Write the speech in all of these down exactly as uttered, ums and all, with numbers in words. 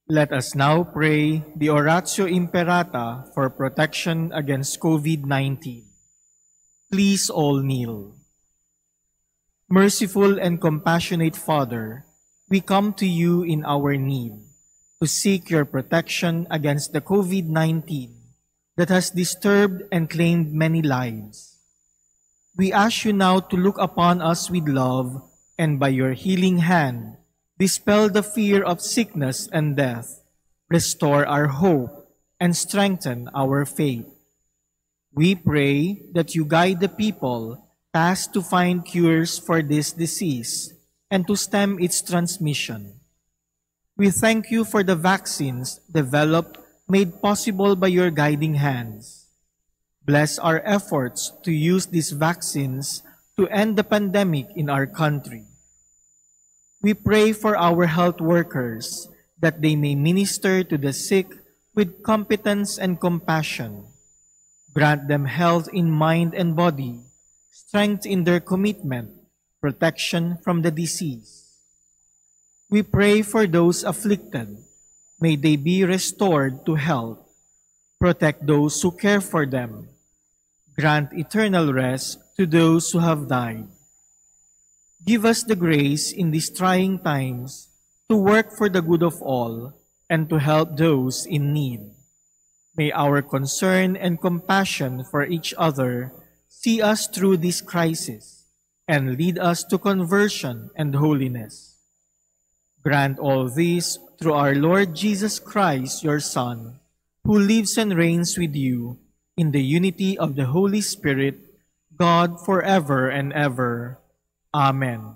Let us now pray the Oratio Imperata for protection against COVID nineteen. Please all kneel. Merciful and compassionate Father, we come to you in our need to seek your protection against the COVID nineteen that has disturbed and claimed many lives. We ask you now to look upon us with love and by your healing hand, dispel the fear of sickness and death, restore our hope, and strengthen our faith. We pray that you guide the people tasked to find cures for this disease and to stem its transmission. We thank you for the vaccines developed, made possible by your guiding hands. Bless our efforts to use these vaccines to end the pandemic in our country. We pray for our health workers that they may minister to the sick with competence and compassion. Grant them health in mind and body, strength in their commitment, protection from the disease. We pray for those afflicted. May they be restored to health. Protect those who care for them. Grant eternal rest to those who have died. Give us the grace in these trying times to work for the good of all and to help those in need. May our concern and compassion for each other see us through this crisis and lead us to conversion and holiness. Grant all this through our Lord Jesus Christ, your Son, who lives and reigns with you in the unity of the Holy Spirit, God forever and ever. Amen.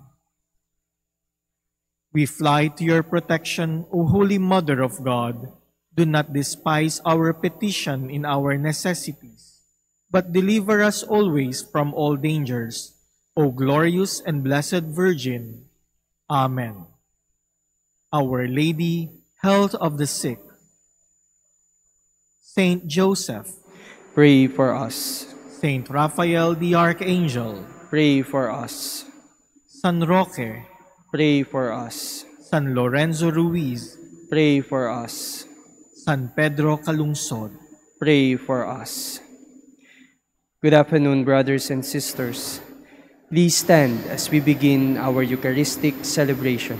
We fly to your protection, O Holy Mother of God. Do not despise our petition in our necessities, but deliver us always from all dangers, O glorious and blessed Virgin. Amen. Our Lady, health of the sick. Saint Joseph, pray for us. Saint Raphael the Archangel, Pray for us. San Roque, Pray for us. San Lorenzo Ruiz, Pray for us. San Pedro Calungsod, Pray for us. Good afternoon, brothers and sisters. Please stand as we begin our Eucharistic celebration.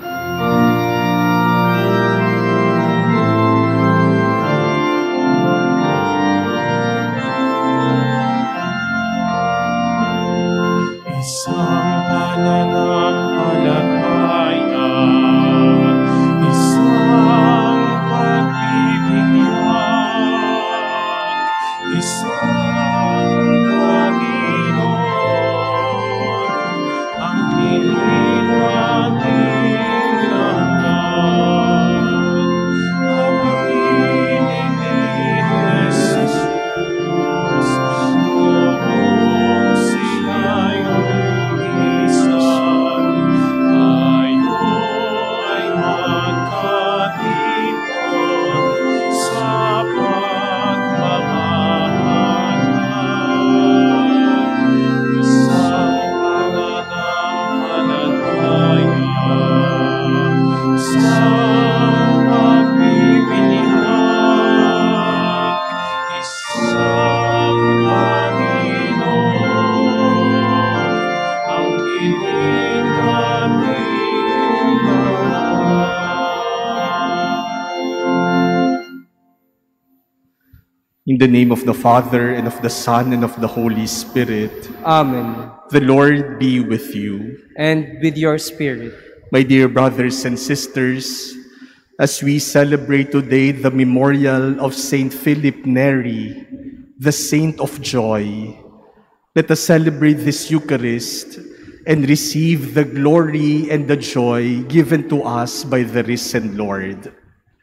In the name of the Father, and of the Son, and of the Holy Spirit. Amen. The Lord be with you. And with your spirit. My dear brothers and sisters, as we celebrate today the memorial of Saint Philip Neri, the Saint of Joy, let us celebrate this Eucharist and receive the glory and the joy given to us by the risen Lord.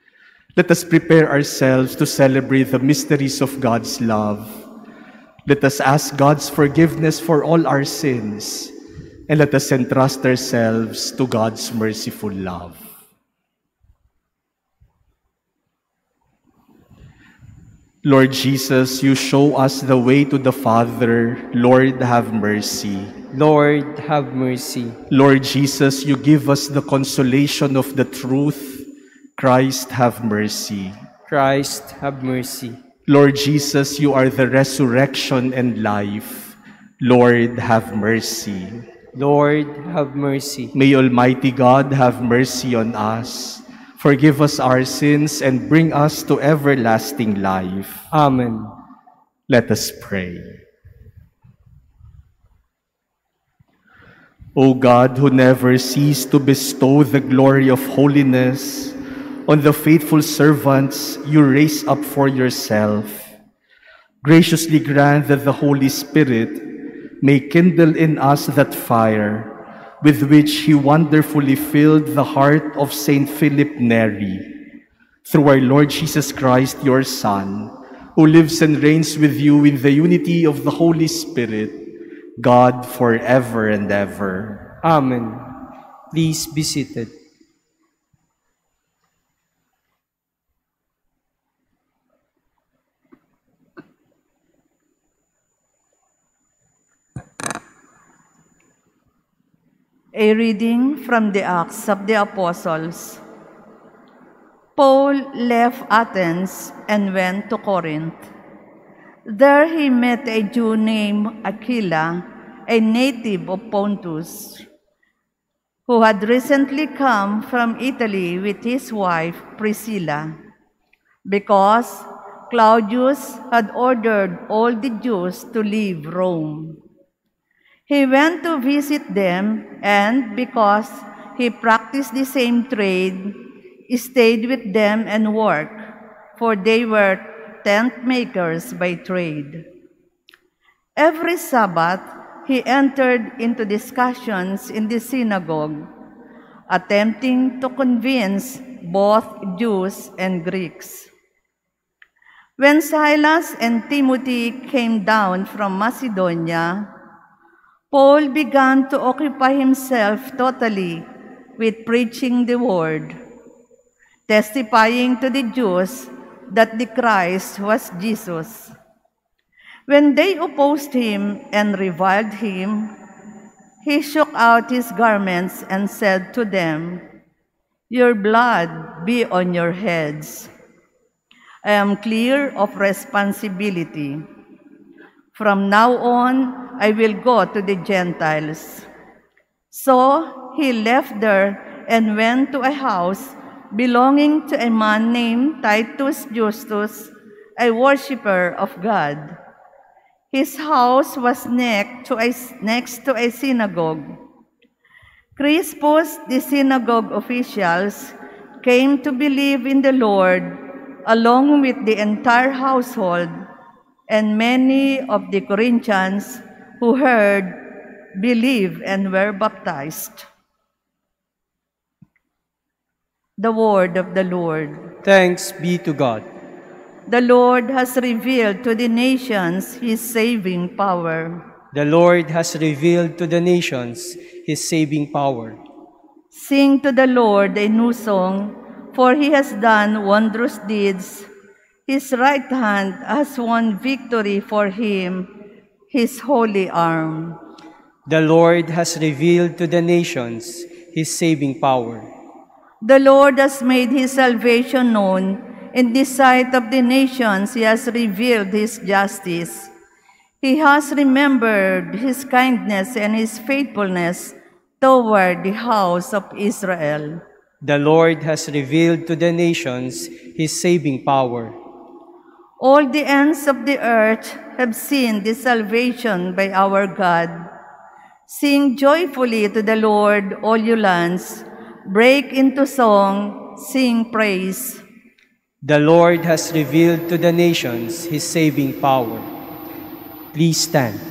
Let us prepare ourselves to celebrate the mysteries of God's love. Let us ask God's forgiveness for all our sins, and let us entrust ourselves to God's merciful love. Lord Jesus, you show us the way to the Father. Lord, have mercy. Lord, have mercy. Lord Jesus, you give us the consolation of the truth. Christ, have mercy. Christ, have mercy. Lord Jesus, you are the resurrection and life. Lord, have mercy. Lord, have mercy. May Almighty God have mercy on us, forgive us our sins, and bring us to everlasting life. Amen. Let us pray. O God, who never cease to bestow the glory of holiness on the faithful servants you raise up for yourself, graciously grant that the Holy Spirit may kindle in us that fire with which he wonderfully filled the heart of Saint Philip Neri. Through our Lord Jesus Christ, your Son, who lives and reigns with you in the unity of the Holy Spirit, God forever and ever. Amen. Please be seated. A reading from the Acts of the Apostles. Paul left Athens and went to Corinth. There he met a Jew named Aquila, a native of Pontus, who had recently come from Italy with his wife Priscilla, because Claudius had ordered all the Jews to leave Rome. He went to visit them, and because he practiced the same trade, stayed with them and worked, for they were tent makers by trade. Every Sabbath, he entered into discussions in the synagogue, attempting to convince both Jews and Greeks. When Silas and Timothy came down from Macedonia, Paul began to occupy himself totally with preaching the word, testifying to the Jews that the Christ was Jesus. When they opposed him and reviled him, he shook out his garments and said to them, "Your blood be on your heads. I am clear of responsibility. From now on, I will go to the Gentiles." So he left there and went to a house belonging to a man named Titus Justus, a worshipper of God. His house was next to a, next to a synagogue. Crispus, the synagogue officials, came to believe in the Lord along with the entire household, and many of the Corinthians who heard believed and were baptized. The word of the Lord. Thanks be to God. The Lord has revealed to the nations his saving power. The Lord has revealed to the nations his saving power. Sing to the Lord a new song, for he has done wondrous deeds. His right hand has won victory for him, his holy arm. The Lord has revealed to the nations his saving power. The Lord has made his salvation known. In the sight of the nations, he has revealed his justice. He has remembered his kindness and his faithfulness toward the house of Israel. The Lord has revealed to the nations his saving power. All the ends of the earth have seen the salvation by our God. Sing joyfully to the Lord, all you lands. Break into song, sing praise. The Lord has revealed to the nations his saving power. Please stand.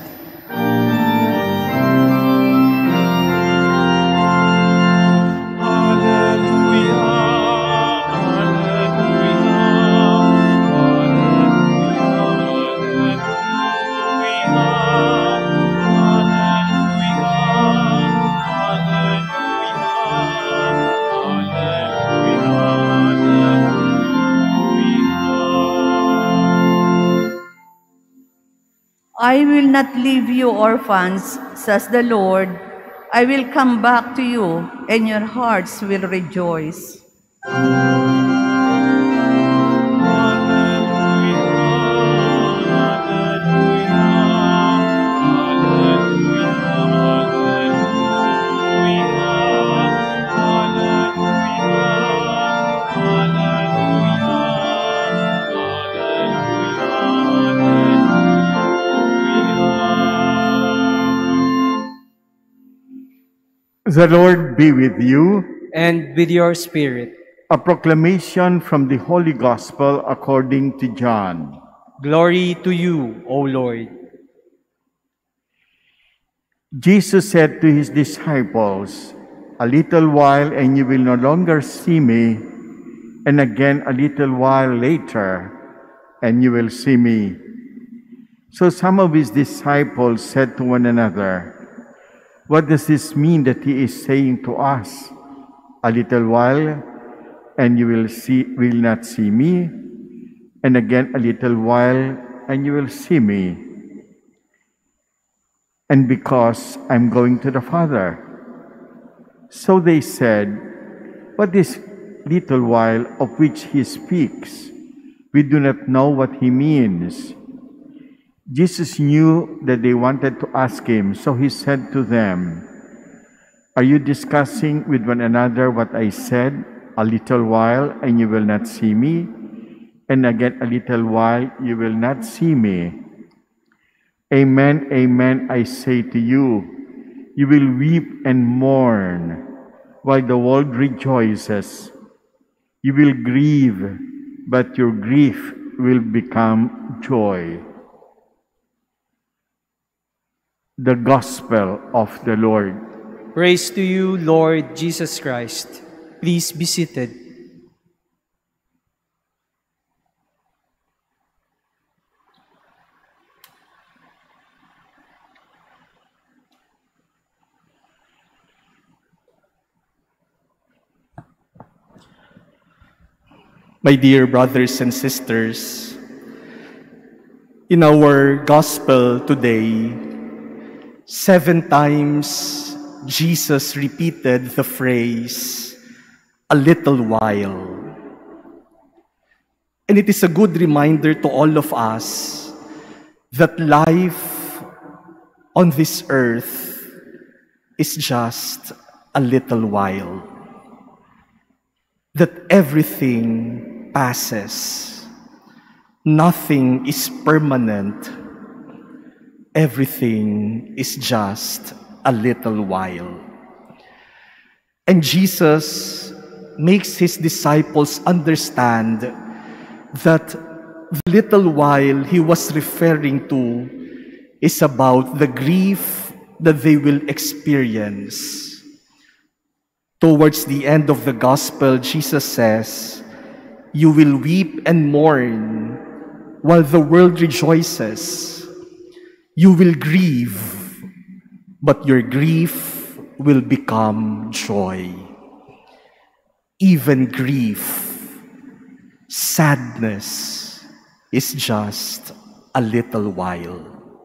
I will not leave you orphans, says the Lord. I will come back to you, and your hearts will rejoice. The Lord be with you. And with your spirit. A proclamation from the Holy Gospel according to John. Glory to you, O Lord. Jesus said to his disciples, "A little while and you will no longer see me, and again a little while later, and you will see me." So some of his disciples said to one another, "What does this mean that he is saying to us? A little while, and you will see, will not see me, and again a little while, and you will see me. And because I'm going to the Father." So they said, "What is little while of which he speaks? We do not know what he means." Jesus knew that they wanted to ask him, so he said to them, "Are you discussing with one another what I said? A little while, and you will not see me, and again a little while, you will not see me. Amen, amen, I say to you, you will weep and mourn, while the world rejoices. You will grieve, but your grief will become joy." The Gospel of the Lord. Praise to you, Lord Jesus Christ. Please be seated. My dear brothers and sisters, in our Gospel today, seven times Jesus repeated the phrase, "a little while." And it is a good reminder to all of us that life on this earth is just a little while. That everything passes. Nothing is permanent. Everything is just a little while. And Jesus makes his disciples understand that the little while he was referring to is about the grief that they will experience. Towards the end of the gospel, Jesus says, "You will weep and mourn while the world rejoices. You will grieve, but your grief will become joy." Even grief, sadness is just a little while.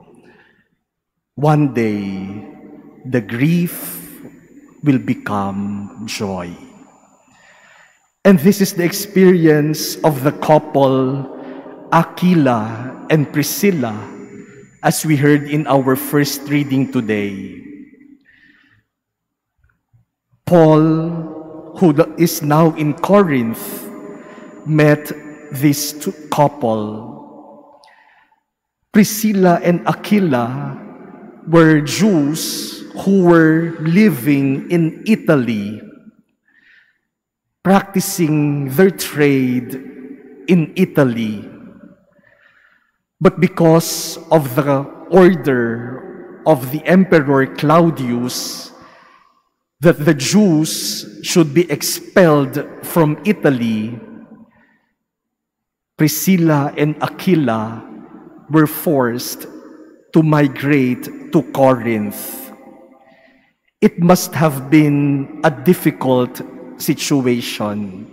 One day, the grief will become joy. And this is the experience of the couple Aquila and Priscilla, as we heard in our first reading today. Paul, who is now in Corinth, met this two couple. Priscilla and Aquila were Jews who were living in Italy, practicing their trade in Italy. But because of the order of the Emperor Claudius that the Jews should be expelled from Italy, Priscilla and Aquila were forced to migrate to Corinth. It must have been a difficult situation.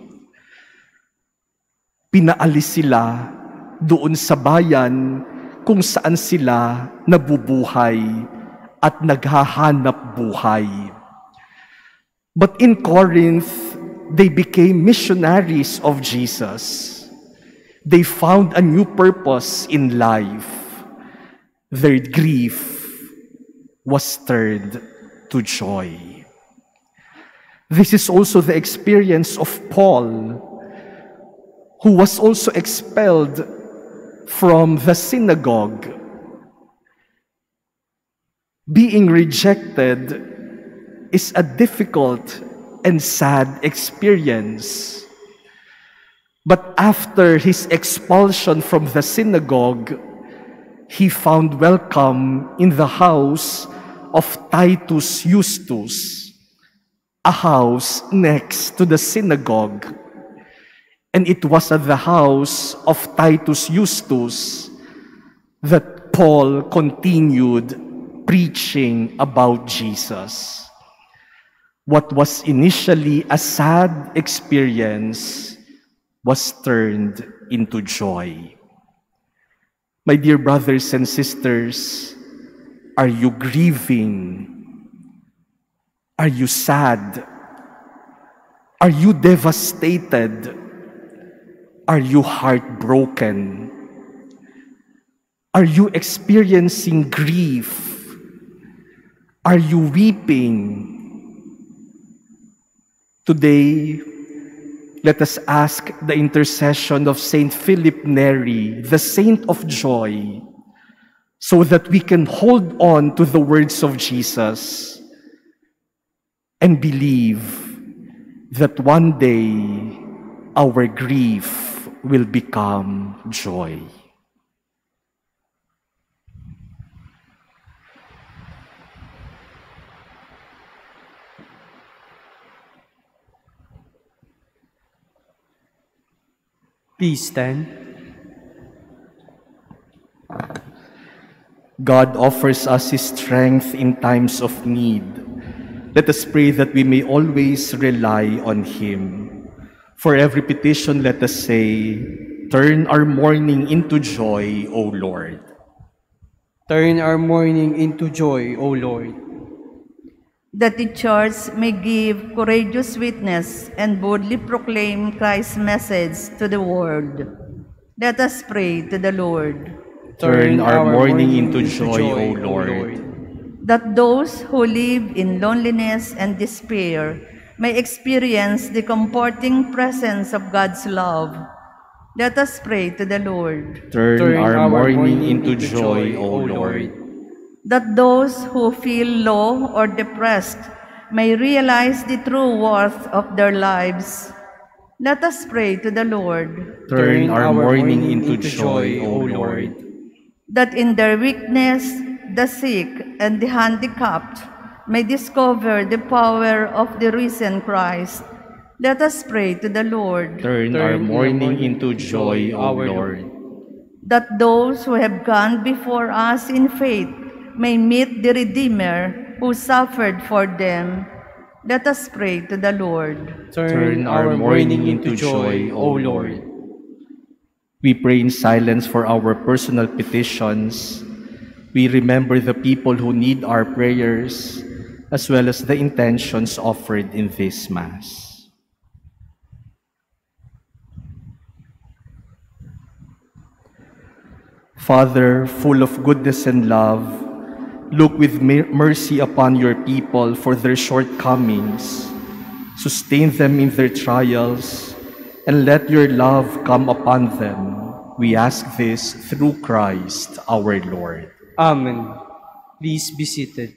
Pinaalis sila doon sa bayan kung saan sila nabubuhay at naghahanap buhay. But in Corinth, they became missionaries of Jesus. They found a new purpose in life. Their grief was turned to joy. This is also the experience of Paul, who was also expelled from the synagogue. Being rejected is a difficult and sad experience. But after his expulsion from the synagogue, he found welcome in the house of Titus Justus, a house next to the synagogue. And it was at the house of Titus Justus that Paul continued preaching about Jesus. What was initially a sad experience was turned into joy. My dear brothers and sisters, are you grieving? Are you sad? Are you devastated? Are you heartbroken? Are you experiencing grief? Are you weeping? Today, let us ask the intercession of Saint Philip Neri, the saint of joy, so that we can hold on to the words of Jesus and believe that one day our grief will become joy. Please stand. God offers us His strength in times of need. Let us pray that we may always rely on Him. For every petition, let us say, "Turn our mourning into joy, O Lord." Turn our mourning into joy, O Lord. That the Church may give courageous witness and boldly proclaim Christ's message to the world. Let us pray to the Lord. Turn our mourning into joy, O Lord. That those who live in loneliness and despair may experience the comforting presence of God's love. Let us pray to the Lord. Turn our mourning into joy, O Lord. That those who feel low or depressed may realize the true worth of their lives. Let us pray to the Lord. Turn our mourning into joy, O Lord. That in their weakness, the sick and the handicapped may discover the power of the risen Christ. Let us pray to the Lord. Turn our mourning into joy, O Lord. That those who have gone before us in faith may meet the Redeemer who suffered for them. Let us pray to the Lord. Turn our mourning into joy, O Lord. We pray in silence for our personal petitions. We remember the people who need our prayers, as well as the intentions offered in this Mass. Father, full of goodness and love, look with mercy upon your people for their shortcomings. Sustain them in their trials, and let your love come upon them. We ask this through Christ our Lord. Amen. Please be seated.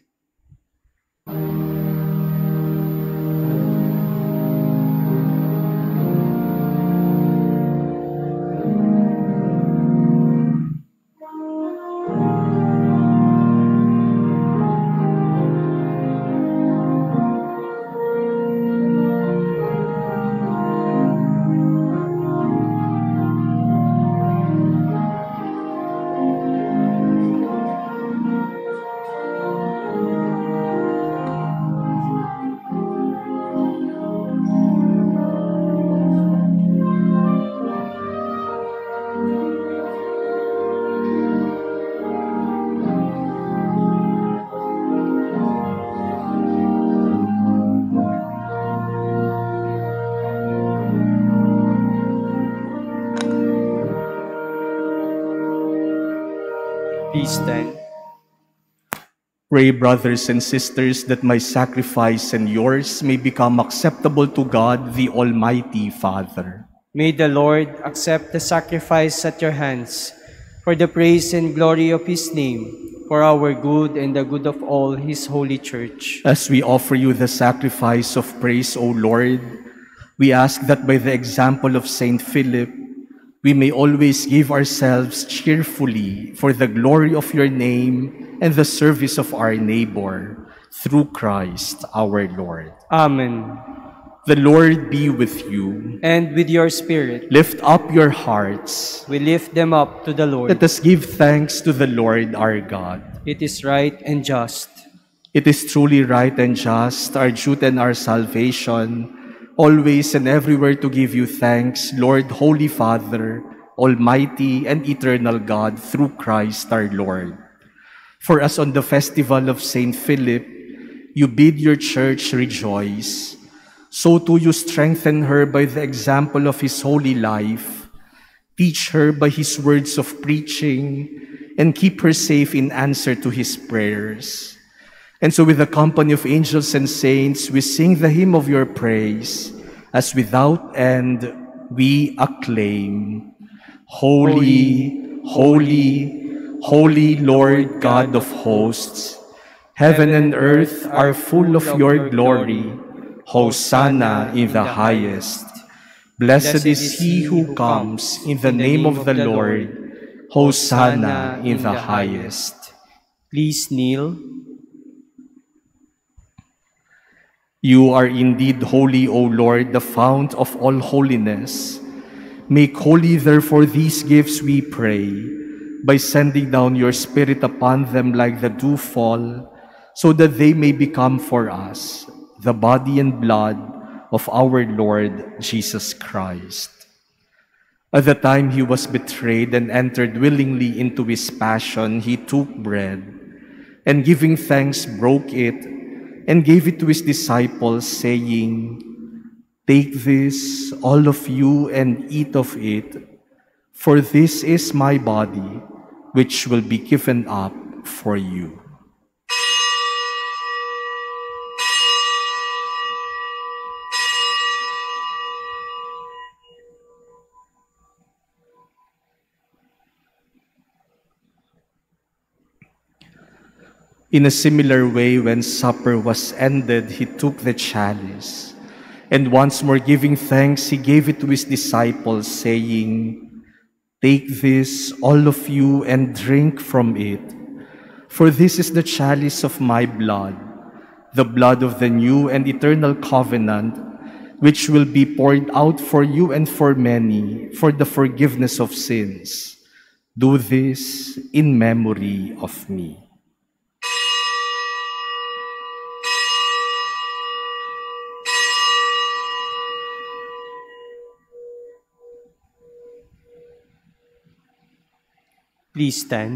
Please stand. Pray, brothers and sisters, that my sacrifice and yours may become acceptable to God, the Almighty Father. May the Lord accept the sacrifice at your hands for the praise and glory of his name, for our good and the good of all his holy church. As we offer you the sacrifice of praise, O Lord, we ask that by the example of Saint Philip, we may always give ourselves cheerfully for the glory of your name and the service of our neighbor, through Christ our Lord. Amen. The Lord be with you. And with your spirit. Lift up your hearts. We lift them up to the Lord. Let us give thanks to the Lord our God. It is right and just. It is truly right and just, our duty and our salvation, always and everywhere to give you thanks, Lord, Holy Father, Almighty and eternal God, through Christ our Lord. For as on the festival of Saint Philip, you bid your church rejoice, so too you strengthen her by the example of his holy life, teach her by his words of preaching, and keep her safe in answer to his prayers. And so with the company of angels and saints, we sing the hymn of your praise, as without end we acclaim, Holy, holy, holy Lord God of hosts, heaven and earth are full of your glory. Hosanna in the highest. Blessed is he who comes in the name of the Lord. Hosanna in the highest. Please kneel. You are indeed holy, O Lord, the fount of all holiness. Make holy, therefore, these gifts, we pray, by sending down your Spirit upon them like the dewfall, so that they may become for us the body and blood of our Lord Jesus Christ. At the time he was betrayed and entered willingly into his passion, he took bread, and giving thanks, broke it, and gave it to his disciples, saying, Take this, all of you, and eat of it, for this is my body, which will be given up for you. In a similar way, when supper was ended, he took the chalice, and once more giving thanks, he gave it to his disciples, saying, Take this, all of you, and drink from it, for this is the chalice of my blood, the blood of the new and eternal covenant, which will be poured out for you and for many for the forgiveness of sins. Do this in memory of me. Please stand.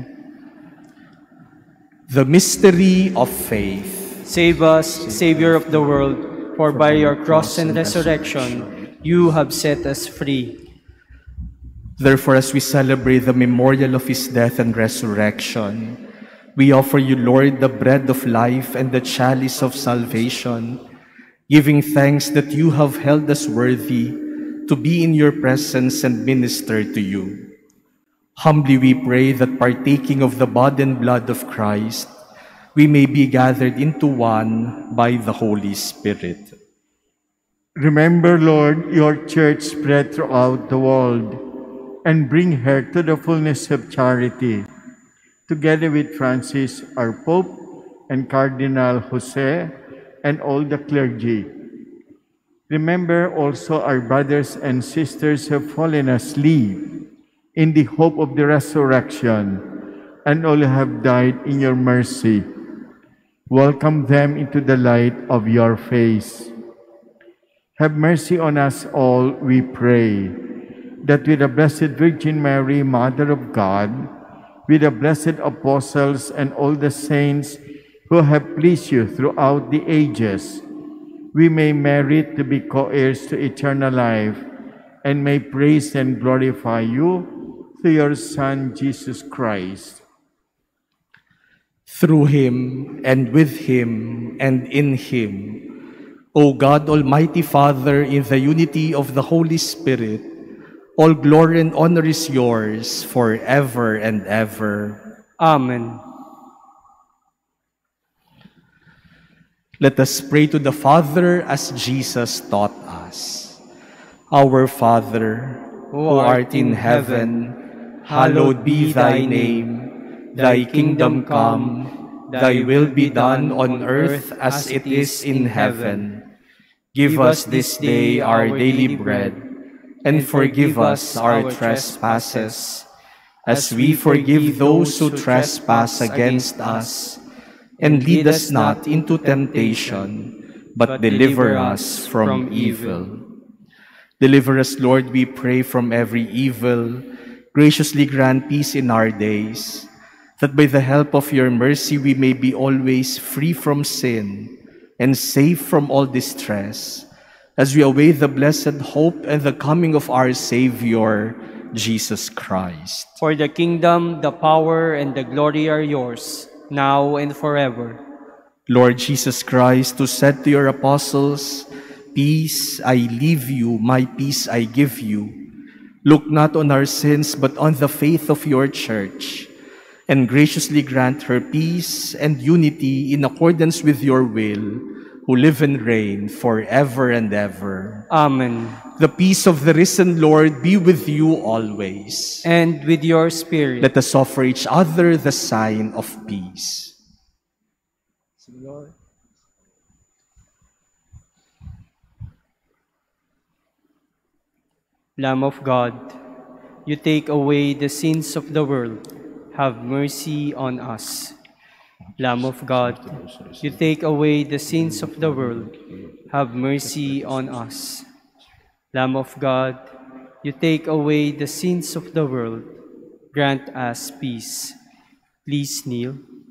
The mystery of faith. Save us, Savior of the world, for by your cross and resurrection, you have set us free. Therefore, as we celebrate the memorial of his death and resurrection, we offer you, Lord, the bread of life and the chalice of salvation, giving thanks that you have held us worthy to be in your presence and minister to you. Humbly we pray that partaking of the body and blood of Christ, we may be gathered into one by the Holy Spirit. Remember, Lord, your church spread throughout the world, and bring her to the fullness of charity, together with Francis, our Pope, and Cardinal Jose, and all the clergy. Remember also our brothers and sisters who have fallen asleep in the hope of the resurrection, and all who have died in your mercy. Welcome them into the light of your face. Have mercy on us all, we pray, that with the Blessed Virgin Mary, Mother of God, with the blessed apostles and all the saints who have pleased you throughout the ages, we may merit to be co-heirs to eternal life, and may praise and glorify you through your Son, Jesus Christ. Through him, and with him, and in him, O God, Almighty Father, in the unity of the Holy Spirit, all glory and honor is yours forever and ever. Amen. Let us pray to the Father as Jesus taught us. Our Father, who art in heaven, hallowed be thy name. Thy kingdom come, thy will be done on earth as it is in heaven. Give us this day our daily bread, and forgive us our trespasses, as we forgive those who trespass against us. And lead us not into temptation, but deliver us from evil. Deliver us, Lord, we pray, from every evil. Graciously grant peace in our days, that by the help of your mercy we may be always free from sin and safe from all distress, as we await the blessed hope and the coming of our Savior, Jesus Christ. For the kingdom, the power, and the glory are yours, now and forever. Lord Jesus Christ, who said to your apostles, "Peace I leave you, my peace I give you," look not on our sins, but on the faith of your church, and graciously grant her peace and unity in accordance with your will, who live and reign forever and ever. Amen. The peace of the risen Lord be with you always. And with your spirit. Let us offer each other the sign of peace. Lamb of God, you take away the sins of the world. Have mercy on us. Lamb of God, you take away the sins of the world. Have mercy on us. Lamb of God, you take away the sins of the world. Grant us peace. Please kneel.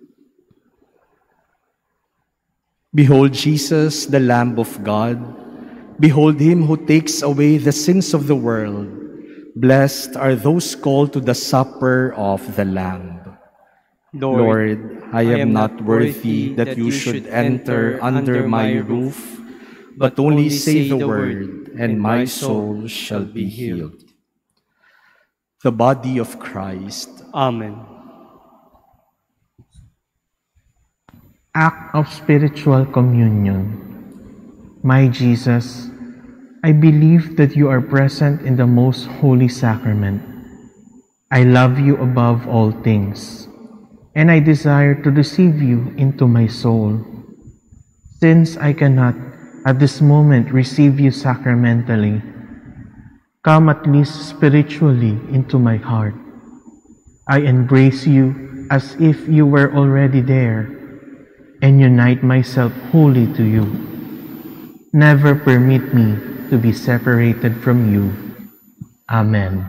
Behold Jesus, the Lamb of God. Behold him who takes away the sins of the world. Blessed are those called to the supper of the Lamb. Lord, Lord, I am not worthy that you should enter under my roof, but only say the word, and my soul shall be healed. The body of Christ. Amen. Act of spiritual communion. My Jesus, I believe that you are present in the most holy sacrament. I love you above all things, and I desire to receive you into my soul. Since I cannot at this moment receive you sacramentally, come at least spiritually into my heart. I embrace you as if you were already there, and unite myself wholly to you. Never permit me to be separated from you. Amen.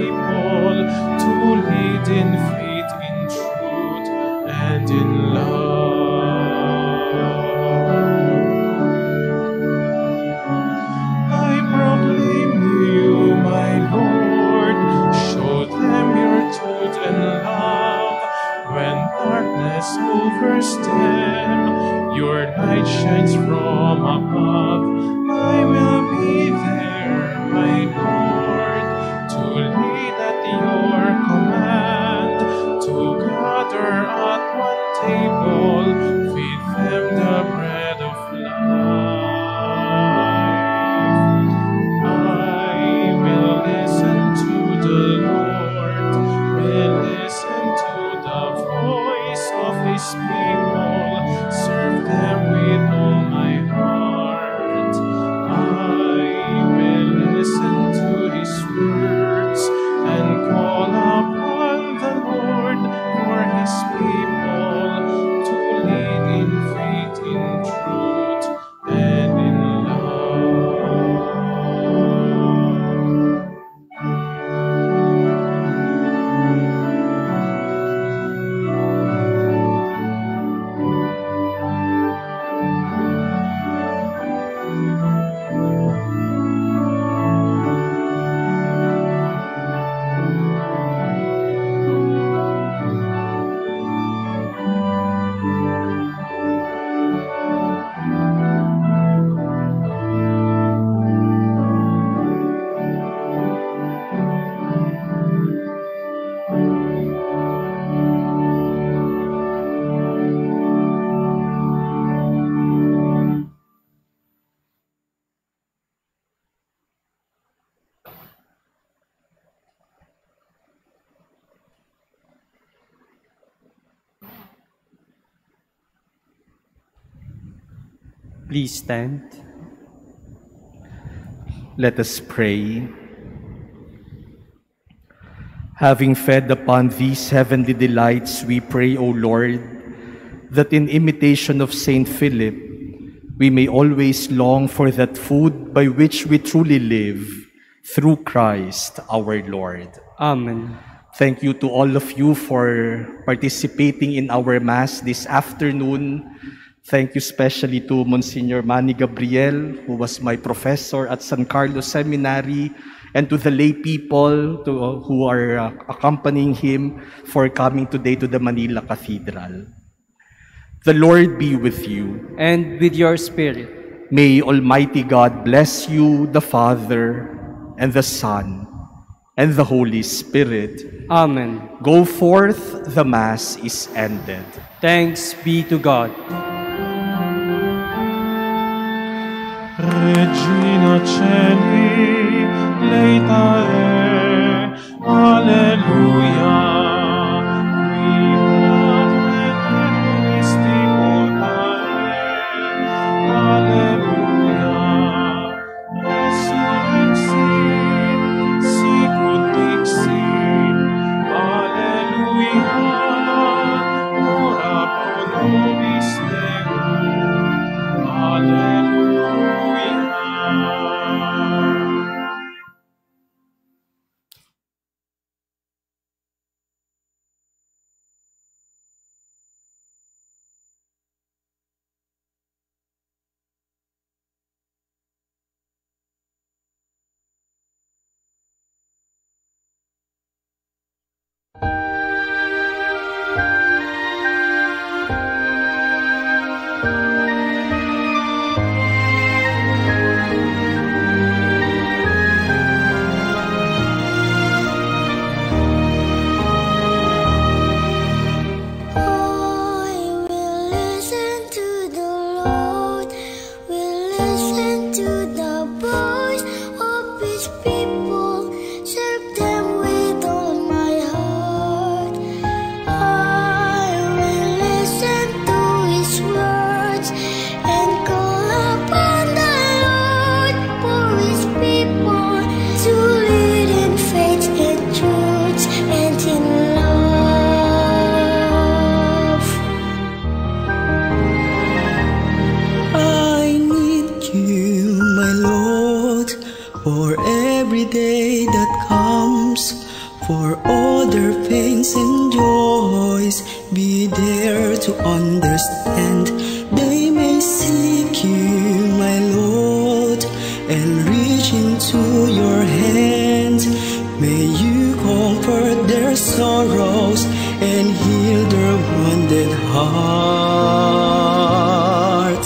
people to lead in faith, in truth, and in love. I proclaim you, my Lord, show them your truth and love. When darkness covers them, your light shines from above. I will be there, my Lord, to lead at your command, to gather at one table, feed them the bread of life. I will listen to the Lord, will listen to the voice of his people, serve them with all my heart. I will listen to his words and call upon the Lord for his people to lead in faith, in truth, and in love. Please stand. Let us pray. Having fed upon these heavenly delights, we pray, O Lord, that in imitation of Saint Philip, we may always long for that food by which we truly live, through Christ our Lord. Amen. Thank you to all of you for participating in our Mass this afternoon. Thank you especially to Monsignor Manny Gabriel, who was my professor at San Carlos Seminary, and to the lay people to, who are uh, accompanying him for coming today to the Manila Cathedral. The Lord be with you. And with your spirit. May Almighty God bless you, the Father, and the Son, and the Holy Spirit. Amen. Go forth, the Mass is ended. Thanks be to God. Regina Celi, Leitae, Alleluia. Viva Christi Portae, Alleluia. Resurrexit, sicut dixit, Alleluia. Ora pro nobis Deum, Alleluia. For all their pains and joys, be there to understand. They may seek you, my Lord, and reach into your hand. May you comfort their sorrows and heal their wounded hearts.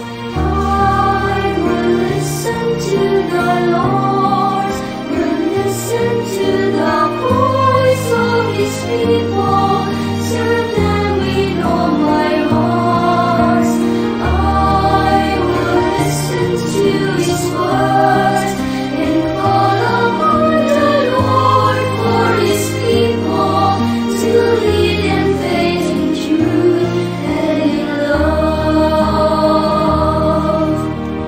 I will listen to the Lord, will listen to the voice of His people, serve them with all my heart. I will listen to His word and call upon the Lord for His people to lead in faith, in truth, and in love.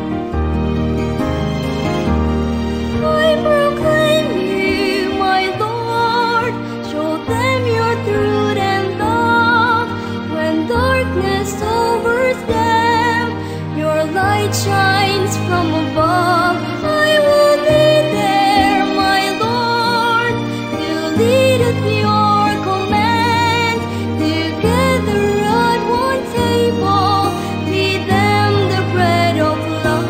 I proclaim you, my Lord, show them your truth and love. When darkness covers them, your light shines from above. I will be there, my Lord, to lead at your command. Together at one table, feed them the bread of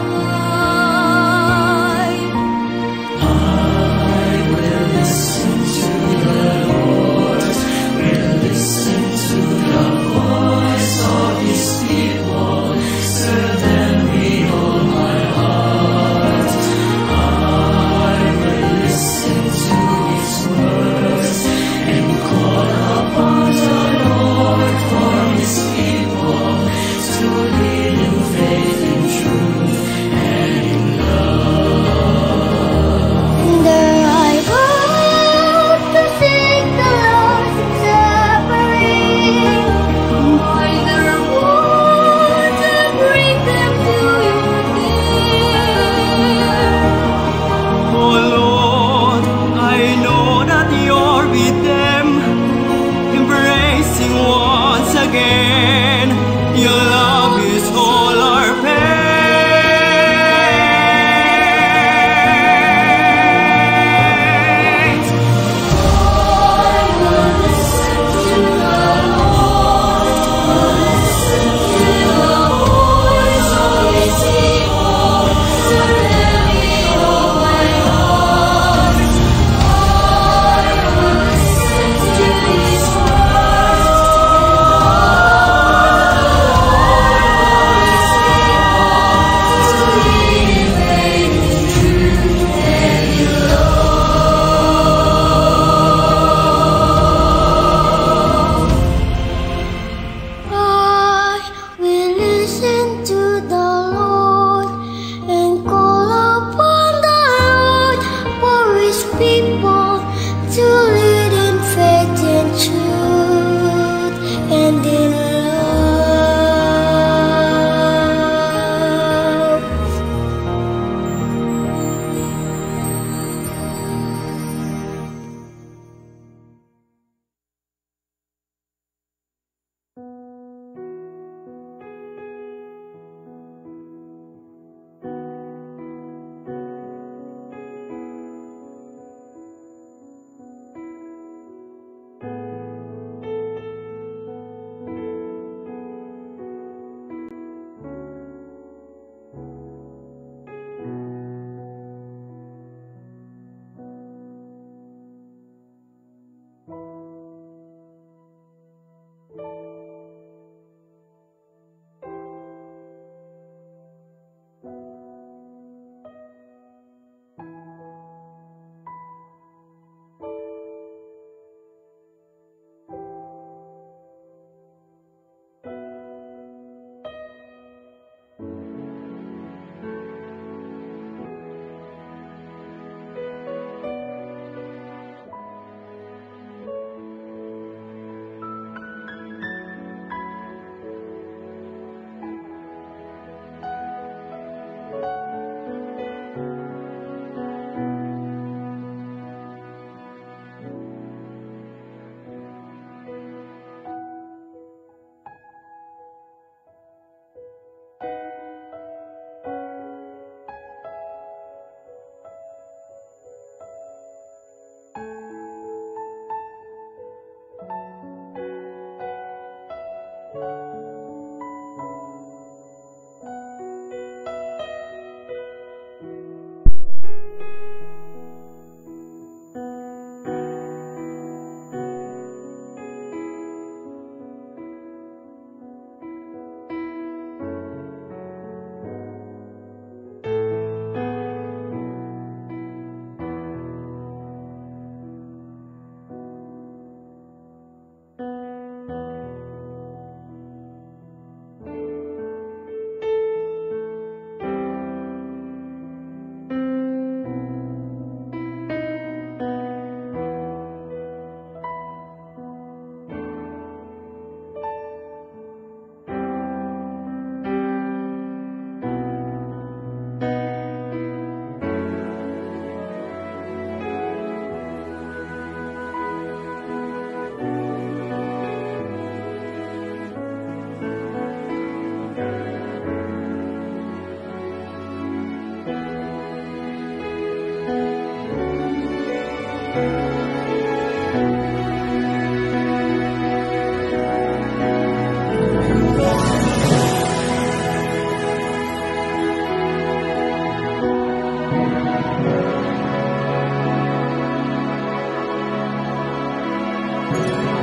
life. I will listen to the Lord, will listen to the voice of His people, serve them with all my heart. I will listen to His words and call upon the Lord for His people to lead in faith, in truth, and in love. There I go to seek the Lord's suffering, find their wounds and bring them to your care. Oh Lord, I know that you're with them, embracing once again. Your love is all our pains. I will listen to the Lord, will listen to the voice of His people, serve them with all my heart. I will listen to His word and call Amen.